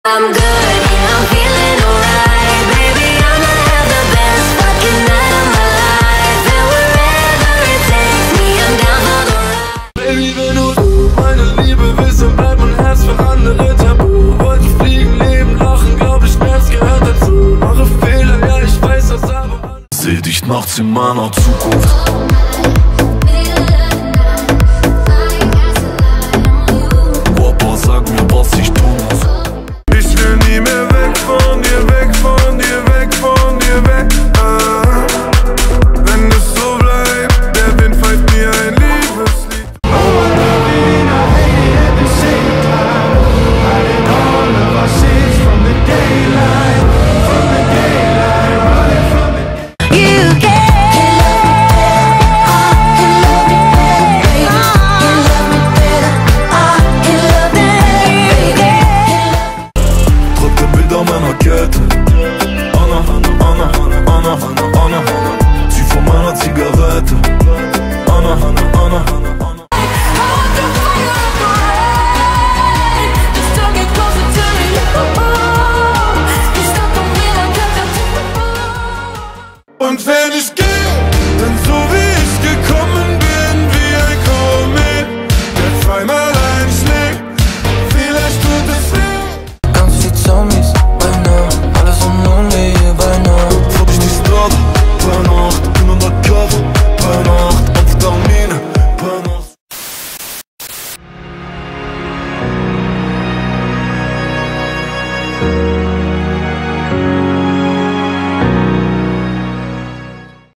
I'm good, yeah, I'm feeling alright. Baby, I'ma have the best fucking night of my life. And wherever it takes me, I'm down for the ride. Baby, wenn du meine Liebe bist, dann bleibt mein Herz für andere tabu. Wollten fliegen, leben, lachen, glaub ich, Schmerz gehört dazu. Mache Fehler, ja, ich weiß das, aber seh dich nachts in meiner Zukunft.